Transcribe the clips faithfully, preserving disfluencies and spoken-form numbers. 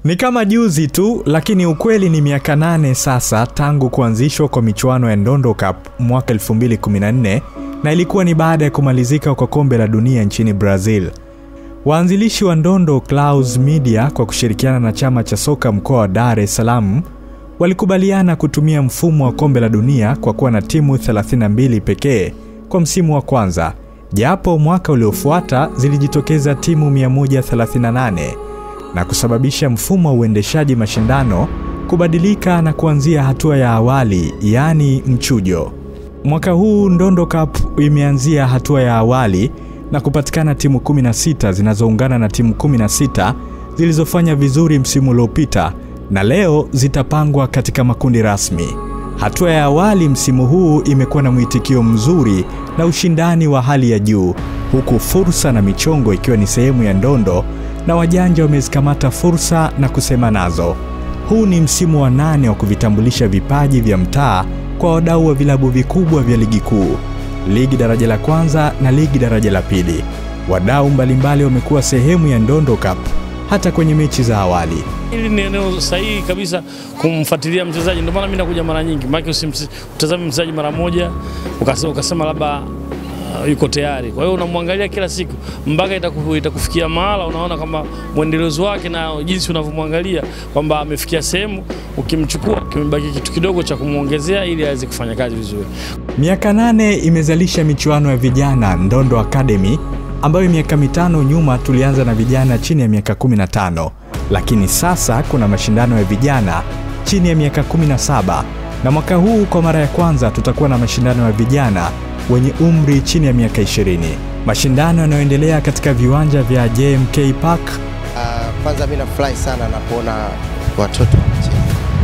Ni kama juzi tu, lakini ukweli ni miaka nane sasa tangu kuanzishwa kwa michuano ya Ndondo Cup mwaka elfu mbili kumi na nne, na ilikuwa ni baada ya kumalizika kwa kombe la dunia nchini Brazil. Waanzilishi wa Ndondo, Clouds Media, kwa kushirikiana na chama cha soka mkoa wa Dar es Salaam, walikubaliana kutumia mfumo wa kombe la dunia kwa kuwa na timu thelathini na mbili pekee kwa msimu wa kwanza, japo mwaka uliofuata zilijitokeza timu mia moja thelathini na nane, na kusababisha mfumo wa uendeshaji mashindano kubadilika na kuanzia hatua ya awali, yani mchujo. Mwaka huu Ndondo Cup imeanzia hatua ya awali na kupatikana timu kumi na sita zinazoungana na timu kumi na sita zilizofanya vizuri msimu uliopita, na leo zitapangwa katika makundi rasmi. Hatua ya awali msimu huu imekuwa na mwitikio mzuri na ushindani wa hali ya juu, huku fursa na michongo ikiwa ni sehemu ya ndondo, na wajanja wamezikamata fursa na kusema nazo. Huu ni msimu wa nane wa kuvitambulisha vipaji vya mtaa kwa wadau wa vilabu vikubwa vya ligi kuu, ligi daraja la kwanza na ligi daraja la pili. Wadau mbalimbali wamekuwa sehemu ya Ndondo Cup hata kwenye mechi za awali. Hili ni eneo sahihi kabisa kumfuatilia mchezaji, ndio maana mimi nakuja mara nyingi. Maana usimtazame mchezaji mara moja ukasema ukasema labda uh, yuko tayari. Kwa hiyo unamwangalia kila siku mpaka itakufikia mahala unaona kama muendelezo wake na jinsi unavyomwangalia kwamba amefikia sehemu, ukimchukua kimebaki kitu kidogo cha kumuongezea ili aweze kufanya kazi vizuri. Miaka nane imezalisha michuano ya vijana Ndondo Academy, ambayo miaka mitano nyuma tulianza na vijana chini ya miaka kumi na tano, lakini sasa kuna mashindano ya vijana chini ya miaka kumi na saba, na mwaka huu kwa mara ya kwanza tutakuwa na mashindano ya vijana wenye umri chini ya miaka ishirini. Mashindano yanayoendelea katika viwanja vya J M K Park. Uh, kwanza mimi nafurahi sana napoona watoto wanacheza.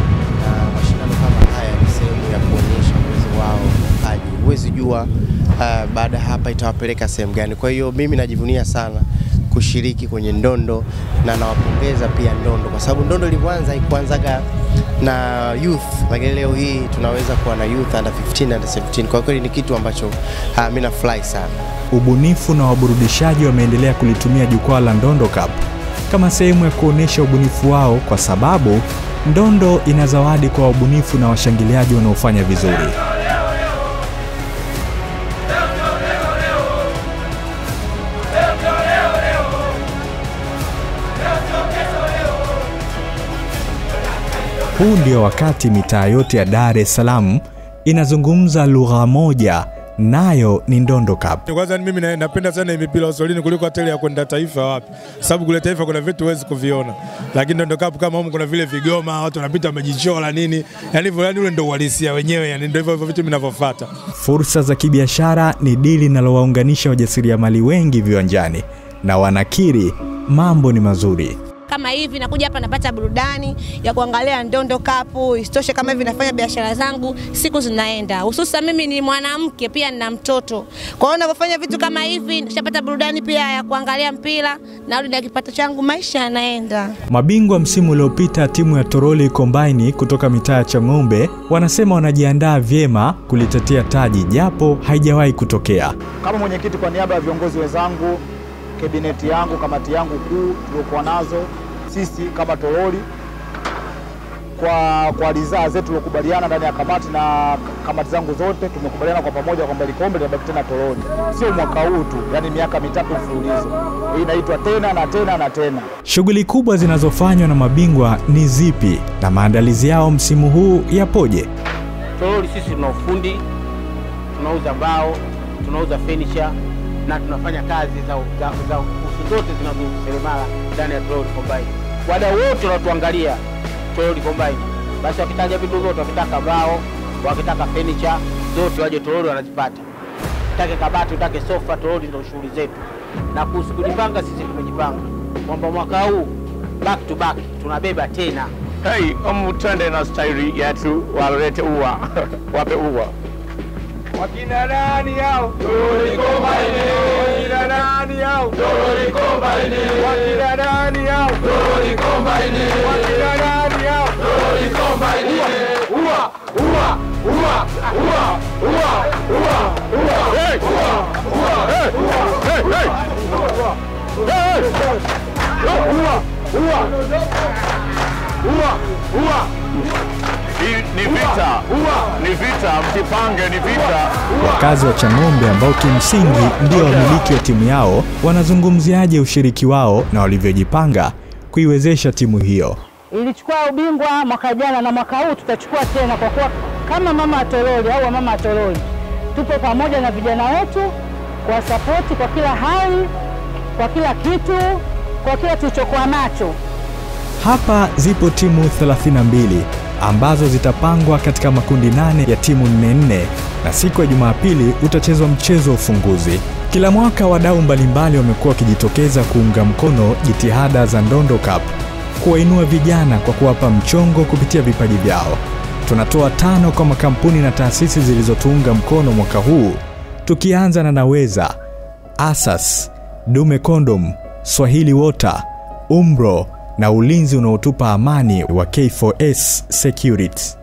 Na mashindano kama haya ni sehemu ya kuonyesha uwezo wao hadi uwezi jua uh, baada hapa itawapeleka sehemu gani. Kwa hiyo mimi najivunia sana kushiriki kwenye ndondo, na nawapongeza pia ndondo kwa sababu ndondo ilianza ikuanzaga na youth, lakini leo hii tunaweza kuwa na youth under fifteen under seventeen. Kwa kweli ni kitu ambacho uh, mimi nafurahi sana. Ubunifu na waburudishaji wameendelea kulitumia jukwaa la Ndondo Cup kama sehemu ya kuonesha ubunifu wao, kwa sababu ndondo ina zawadi kwa wabunifu na washangiliaji wanaofanya vizuri. Huu ndio wakati mitaa yote ya Dar es Salaam inazungumza lugha moja, nayo ni Ndondo Cup. Kwanza mimi napenda sana mipira usolini kuliko hata ya kwenda taifa wapi. Sababu kule taifa kuna vitu huwezi kuviona. Lakini Ndondo Cup kama huko kuna vile vigoma, watu wanapita wamejichola nini. Yaani hivyo, yani ule ndio uhalisia wenyewe, yani ndio hivyo vitu vinavyofuata. Fursa za kibiashara ni dili linalowaunganisha wajasiriamali wengi viwanjani, na wanakiri mambo ni mazuri. Kama hivi nakuja hapa napata burudani ya kuangalia Ndondo Cup, isitoshe kama hivi nafanya biashara zangu, siku zinaenda. Hususan mimi ni mwanamke pia nina mtoto. Kwa hiyo ninapofanya vitu kama hivi nishapata burudani pia ya kuangalia mpira, narudi na kipato changu, maisha yanaenda. Mabingwa msimu uliopita timu ya Toroli Combine kutoka mitaa ya Chang'ombe wanasema wanajiandaa vyema kulitetea taji, japo haijawahi kutokea. Kama mwenyekiti, kwa niaba ya viongozi wenzangu, kabineti yangu, kamati yangu kuu tuliokuwa nazo sisi kama Toroli, kwa kwa ridhaa zetu tulokubaliana ndani ya kamati na kamati zangu zote, tumekubaliana kwa pamoja kwamba likombe linabaki tena Toroli. Sio mwaka huu tu, yani miaka mitatu mfululizo. Hii inaitwa tena na tena na tena. Shughuli kubwa zinazofanywa na mabingwa ni zipi, na maandalizi yao msimu huu yapoje? Toroli sisi tuna ufundi, tunauza mbao, tunauza furniture, na tunafanya kazi za za, za zote zinazoseremala ndani ya Ndondo Combine. Wadau wote wanatuangalia Ndondo Combine, basi wakitaja vitu vyote, wakitaka bao, wakitaka furniture, zote waje Ndondo wanazipata. Utake kabati, utake sofa, Ndondo ndio shughuli zetu. Na kuhusu kujipanga, sisi tumejipanga kwamba mwaka huu back to back tunabeba tena. Hey, omu twende na style yetu, walete uwa, wape uwa. Wakina nani yao? Ndondo Combine. Wakina nani yao? Ndondo Combine. Wakina nani yao? Ndondo Combine. Wakina nani yao? Ndondo Combine. Uwa, uwa, uwa, uwa, uwa, uwa, uwa. Hey, uwa, uwa, hey, hey, hey. Hey, uwa, uwa. vita, msipange ni vita. Wakazi wa Chang'ombe ambao kimsingi ndio wamiliki wa timu yao wanazungumziaje ushiriki wao na walivyojipanga kuiwezesha timu hiyo? Ilichukua ubingwa mwaka jana na mwaka huu tutachukua tena, kwa kuwa kama mama Atololi au mama Atololi tupo pamoja na vijana wetu kwa support kwa kila hali, kwa kila kitu, kwa kila tulichokuwa nacho. Hapa zipo timu thelathini na mbili ambazo zitapangwa katika makundi nane ya timu nne nne, na siku ya Jumapili utachezwa mchezo wa ufunguzi. Kila mwaka wadau mbalimbali wamekuwa wakijitokeza kuunga mkono jitihada za Ndondo Cup, kuwainua vijana kwa kuwapa mchongo kupitia vipaji vyao. Tunatoa tano kwa makampuni na taasisi zilizotuunga mkono mwaka huu, tukianza na Naweza, Asas, Dume Condom, Swahili Water, Umbro na ulinzi unaotupa amani wa K four S Security.